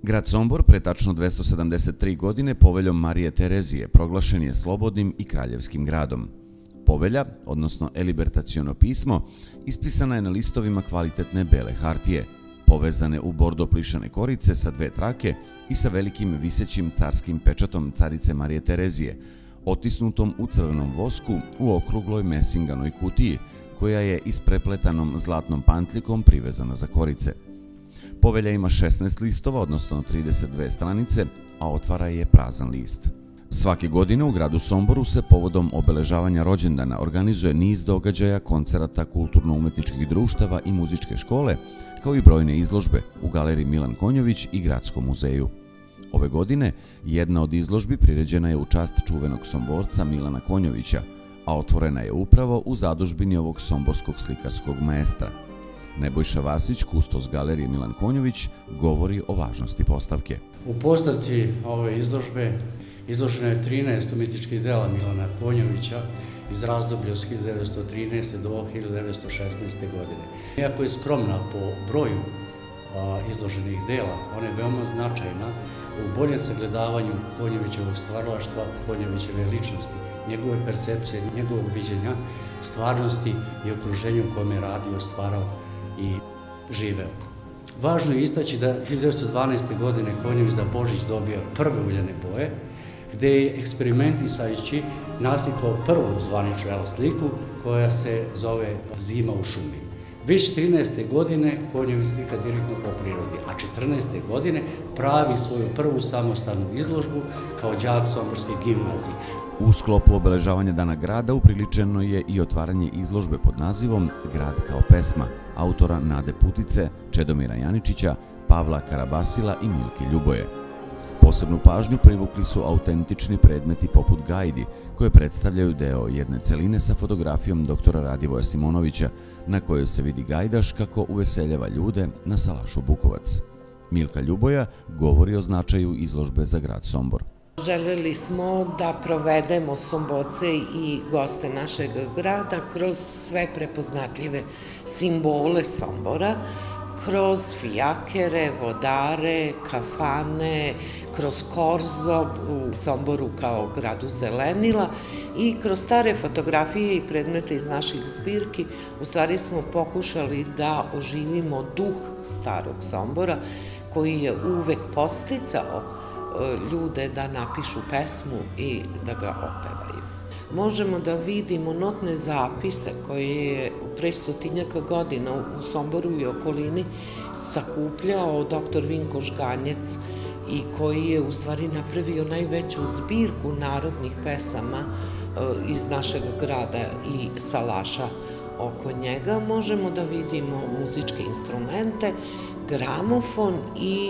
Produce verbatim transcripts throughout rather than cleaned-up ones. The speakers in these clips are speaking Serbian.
Grad Sombor pre tačno dvesta sedamdeset tri godine poveljom Marije Terezije proglašen je slobodnim i kraljevskim gradom. Povelja, odnosno elibertaciono pismo, ispisana je na listovima kvalitetne bele hartije, povezane u bordo plišane korice sa dve trake i sa velikim visećim carskim pečatom carice Marije Terezije, otisnutom u crvenom vosku u okrugloj mesinganoj kutiji, koja je isprepletanom zlatnom pantlikom privezana za korice. Povelja ima šesnaest listova, odnosno trideset dve stranice, a otvara je prazan list. Svake godine u gradu Somboru se povodom obeležavanja rođendana organizuje niz događaja, koncerata, kulturno-umetničkih društava i muzičke škole, kao i brojne izložbe u galeriji Milan Konjović i Gradskom muzeju. Ove godine jedna od izložbi priređena je u čast čuvenog Somborca Milana Konjovića, a otvorena je upravo u zadužbini ovog somborskog slikarskog maestra. Nebojša Vasić, kustos galerije Milan Konjović, govori o važnosti postavke. U postavci ove izložbe izloženo je trinaest umetničkih dela Milana Konjovića iz razdoblja od hiljadu devetsto trinaeste. do hiljadu devetsto šesnaeste. godine. Iako je skromna po broju izloženih dela, ona je veoma značajna u boljem sagledavanju Konjovićevog stvaralaštva, Konjovićeve ličnosti, njegove percepcije, njegovog viđenja stvarnosti i okruženju u kome je radio, stvarao i živeo. Važno je istaći da hiljadu devetsto dvanaeste. godine Konjović za Božić dobio prve uljane boje, gde je eksperimentisajući naslikao prvu zvaničnu sliku koja se zove Zima u šumi. Već trinaeste. godine Konjović slika direktno po prirodi, a četrnaeste. godine pravi svoju prvu samostalnu izložbu kao đak Somborske gimnazije. U sklopu obeležavanja Dana grada upriličeno je i otvaranje izložbe pod nazivom Grad kao pesma, autora Nade Putice, Čedomira Janičića, Pavla Karabasila i Milke Ljuboje. Posebnu pažnju privukli su autentični predmeti poput gajdi, koje predstavljaju deo jedne celine sa fotografijom doktora Radivoja Simonovića, na kojoj se vidi gajdaš kako uveseljava ljude na salašu Bukovac. Milka Ljuboja govori o značaju izložbe za grad Sombor. Želeli smo da provedemo Somborce i goste našeg grada kroz sve prepoznatljive simbole Sombora, kroz fijakere, vodare, kafane, kroz korzo u Somboru kao gradu zelenila i kroz stare fotografije i predmete iz naših zbirki u stvari smo pokušali da oživimo duh starog Sombora koji je uvek podsticao ljude da napišu pesmu i da ga opevaju. Možemo da vidimo notne zapise koje je u pre stotinjaka godina u Somboru i okolini sakupljao doktor Vinko Žganjec i koji je u stvari napravio najveću zbirku narodnih pesama iz našeg grada i salaša oko njega. Možemo da vidimo muzičke instrumente, gramofon i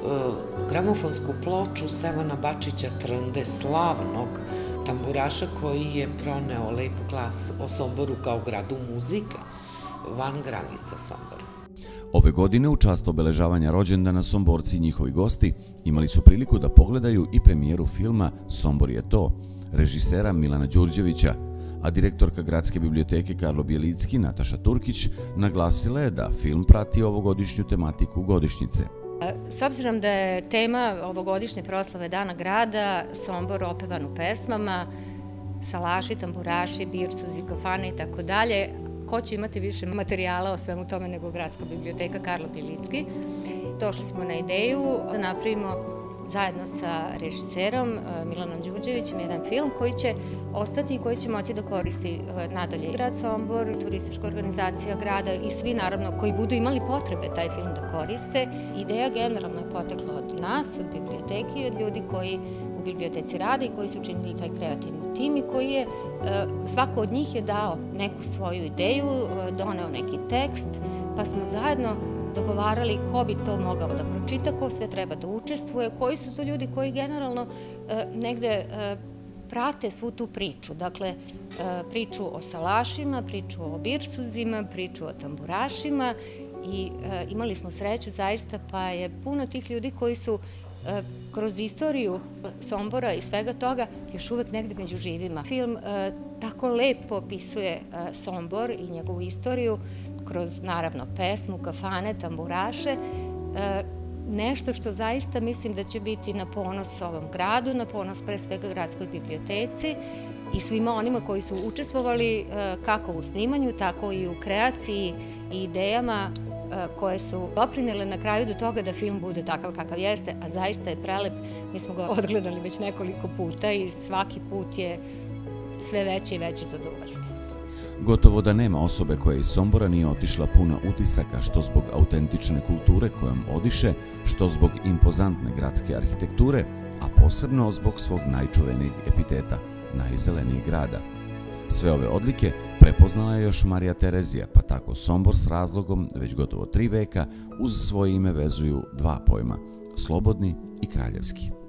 gramofonsku ploču Stevana Bačića Trnde, slavnog tamburaša koji je proneo lep glas o Somboru kao gradu muzike van granica Sombora. Ove godine u čast obeležavanja rođendana Somborci i njihovi gosti imali su priliku da pogledaju i premijeru filma Sombor je to, režisera Milana Đurđevića, a direktorka Gradske biblioteke Karlo Bjelicki, Nataša Turkić, naglasila je da film prati ovogodišnju tematiku godišnjice. S obzirom da je tema ovogodišnje proslave Dana grada Sombor opevan u pesmama, salaši, tamburaši, bircuzi, kafane i tako dalje, ko će imati više materijala o svemu tome nego Gradska biblioteka Karlo Bjelicki. Došli smo na ideju da napravimo zajedno sa režiserom Milanom Đurđevićem jedan film koji će ostati i koji će moći da koristi nadalje grad Sombor, turistička organizacija grada i svi naravno koji budu imali potrebe taj film da koriste. Ideja generalno je potekla od nas, od biblioteke i od ljudi koji u biblioteci rade i koji su činili taj kreativni tim i koji je, svako od njih je dao neku svoju ideju, doneo neki tekst, pa smo zajedno dogovarali ko bi to mogao da pročita, ko sve treba da učestvuje, koji su to ljudi koji generalno negde prate svu tu priču. Dakle, priču o salašima, priču o bircuzima, priču o tamburašima i imali smo sreću zaista, pa je puno tih ljudi koji su kroz istoriju Sombora i svega toga još uvek negde među živima. Film tako lepo opisuje Sombor i njegovu istoriju kroz, naravno, pesmu, kafane, tamburaše. nešto što zaista mislim da će biti na ponos ovom gradu, na ponos pre svega gradskoj biblioteci i svima onima koji su učestvovali kako u snimanju, tako i u kreaciji i idejama koje su doprinele na kraju do toga da film bude takav kakav jeste, a zaista je prelep. Mi smo ga odgledali već nekoliko puta i svaki put je sve veće i veće zadovoljstvo. Gotovo da nema osobe koja iz Sombora nije otišla puna utisaka, što zbog autentične kulture kojom odiše, što zbog impozantne gradske arhitekture, a posebno zbog svog najčuvenijeg epiteta, najzelenijeg grada. Sve ove odlike prepoznala je još Marija Terezija, pa tako Sombor s razlogom već gotovo tri veka uz svoje ime vezuju dva pojma, slobodni i kraljevski.